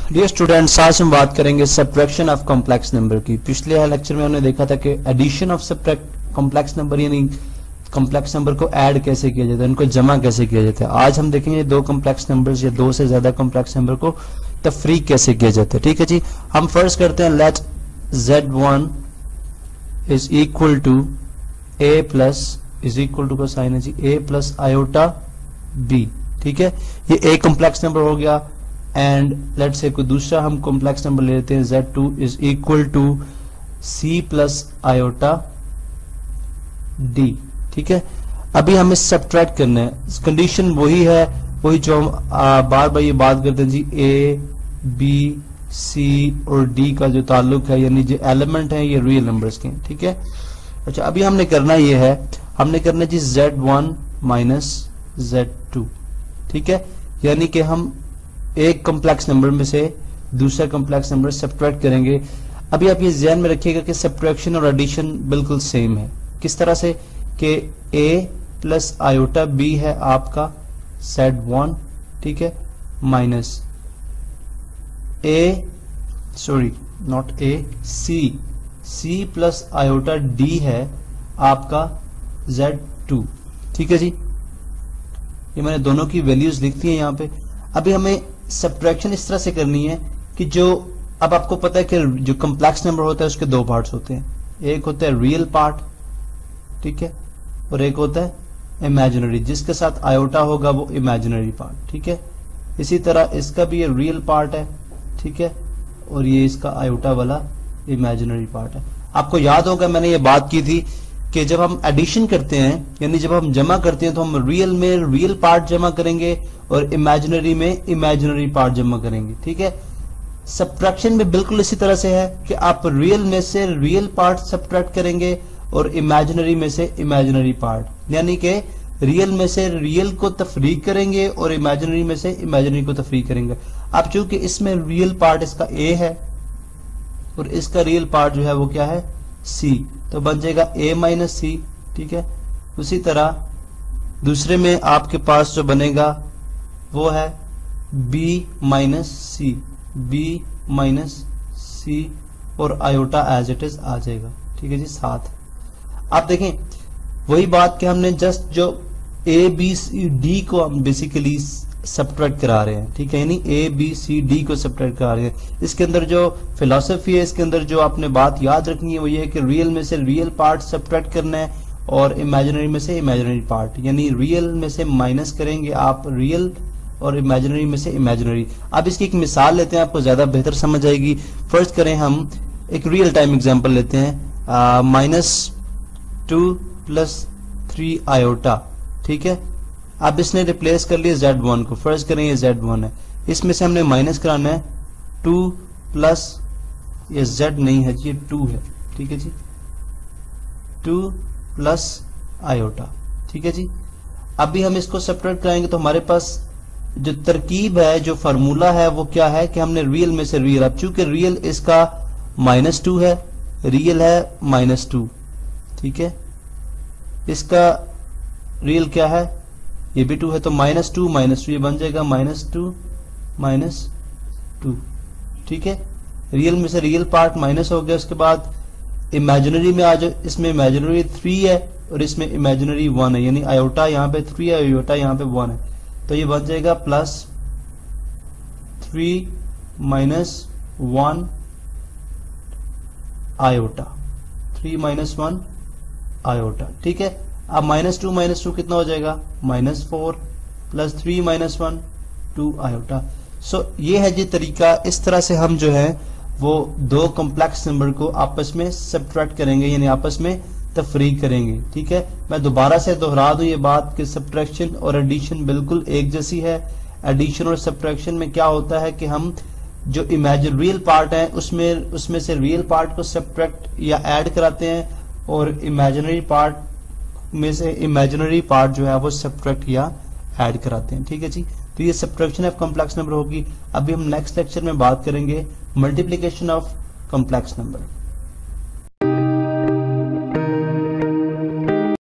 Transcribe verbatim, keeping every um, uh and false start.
Dear students, आज हम बात करेंगे सब्ट्रैक्शन ऑफ कॉम्प्लेक्स नंबर की। पिछले लेक्चर में हमने देखा था कि addition of subtract complex number यानी कॉम्प्लेक्स नंबर को ऐड कैसे किया जाता है, उनको जमा कैसे किया जाता है। आज हम देखेंगे दो कॉम्प्लेक्स नंबर्स या दो से ज्यादा कॉम्प्लेक्स नंबर को तफरीक कैसे किया जाता है। ठीक है जी, हम फर्स्ट करते हैं let Z one is equal to A plus is equal to का साइन है जी ए प्लस आयोटा बी। ठीक है, ये ए कॉम्प्लेक्स नंबर हो गया। एंड लेट से कोई दूसरा हम कॉम्प्लेक्स नंबर ले लेते हैं Z two is equal to C plus iota D. ठीक है, अभी हमें सब्ट्रैक्ट करना है। कंडीशन वही है, वही जो हम बार बार ये बात करते हैं जी ए बी सी और डी का जो ताल्लुक है, यानी जो एलिमेंट है ये रियल नंबर्स के। ठीक है, अच्छा अभी हमने करना ये है, हमने करना जी Z one minus Z two. ठीक है, यानी कि हम एक कॉम्प्लेक्स नंबर में से दूसरा कॉम्प्लेक्स नंबर सब्ट्रैक्ट करेंगे। अभी आप ये ध्यान में रखिएगा कि सब्ट्रैक्शन और एडिशन बिल्कुल सेम है। किस तरह से कि a प्लस आयोटा b है आपका ज़ेड वन, ठीक है, minus a sorry not a c c plus iota d है आपका ज़ेड टू। ठीक है जी, ये मैंने दोनों की वैल्यूज लिख दी है यहाँ पे। अभी हमें सब्ट्रैक्शन इस तरह से करनी है कि जो अब आपको पता है कि जो कॉम्प्लेक्स नंबर होता है उसके दो पार्ट्स होते हैं, एक होता है रियल पार्ट, ठीक है, और एक होता है इमेजिनरी, जिसके साथ आयोटा होगा वो इमेजिनरी पार्ट। ठीक है, इसी तरह इसका भी ये रियल पार्ट है, ठीक है, और ये इसका आयोटा वाला इमेजिनरी पार्ट है। आपको याद होगा मैंने ये बात की थी कि जब हम एडिशन करते हैं यानी जब हम जमा करते हैं तो हम रियल में रियल पार्ट जमा करेंगे और इमेजिनरी में इमेजिनरी पार्ट जमा करेंगे। ठीक है, सब्ट्रैक्शन में बिल्कुल इसी तरह से है कि आप रियल में से रियल पार्ट सब्ट्रैक्ट करेंगे और इमेजिनरी में से इमेजिनरी पार्ट, यानी कि रियल में से रियल को तफरीक करेंगे और इमेजिनरी में से इमेजिनरी को तफरीक करेंगे। अब चूंकि इसमें रियल पार्ट इसका ए है और इसका रियल पार्ट जो है वो क्या है सी, तो बन जाएगा a माइनस सी। ठीक है, उसी तरह दूसरे में आपके पास जो बनेगा वो है b minus C, b minus C और आयोटा एज इट इज आ जाएगा। ठीक है जी, साथ आप देखें वही बात कि हमने जस्ट जो a b c d को हम बेसिकली सब्ट्रैक्ट करा रहे हैं। ठीक है, यानी ए बी सी डी को सब्ट्रैक्ट करा रहे हैं। इसके अंदर जो फिलॉसफी है, इसके अंदर जो आपने बात याद रखनी है वो ये है कि रियल में से रियल पार्ट सब्ट्रैक्ट करना है और इमेजिनरी में से इमेजिनरी पार्ट, यानी रियल में से माइनस करेंगे आप रियल और इमेजिनरी में से इमेजिनरी। अब इसकी एक मिसाल लेते हैं, आपको ज्यादा बेहतर समझ आएगी। फर्स्ट करें हम एक रियल टाइम एग्जाम्पल लेते हैं, minus two plus three iota. ठीक है, अब इसने रिप्लेस कर लिया ज़ेड वन को। फर्स्ट करें ये ज़ेड वन है, इसमें से हमने माइनस कराना है टू प्लस ये Z नहीं है ये टू है। ठीक है जी, टू प्लस आयोटा। ठीक है जी, अभी हम इसको सब्ट्रैक्ट कराएंगे तो हमारे पास जो तरकीब है, जो फार्मूला है वो क्या है कि हमने रियल में से रियल, अब चूंकि रियल इसका माइनस टू है, रियल है माइनस टू। ठीक है, इसका रियल क्या है ये भी टू है, तो माइनस टू माइनस टू ये बन जाएगा माइनस टू माइनस टू। ठीक है, रियल में से रियल पार्ट माइनस हो गया। उसके बाद इमेजिनरी में आ जाओ, इसमें इमेजिनरी थ्री है और इसमें इमेजिनरी वन है, यानी आयोटा यहाँ पे थ्री है, आयोटा यहाँ पे वन है, तो ये बन जाएगा plus three minus one iota, three minus one iota. ठीक है, अब माइनस टू माइनस टू कितना हो जाएगा minus four plus three minus one two iota. So ये है जी तरीका, इस तरह से हम जो है वो दो कॉम्प्लेक्स नंबर को आपस में सब्ट्रैक्ट करेंगे, यानी आपस में तफरीक करेंगे। ठीक है, मैं दोबारा से दोहरा दूं ये बात कि सब्ट्रैक्शन और एडिशन बिल्कुल एक जैसी है। एडिशन और सब्ट्रैक्शन में क्या होता है कि हम जो इमेजिन रियल पार्ट है उसमें उसमें से रियल पार्ट को सब्ट्रैक्ट या ऐड कराते हैं और इमेजिनरी पार्ट में से इमेजिनरी पार्ट जो है वो सब्ट्रैक्ट या ऐड कराते हैं। ठीक है जी, तो ये सब्ट्रैक्शन ऑफ कॉम्प्लेक्स नंबर होगी। अभी हम नेक्स्ट लेक्चर में बात करेंगे मल्टीप्लिकेशन ऑफ कॉम्प्लेक्स नंबर।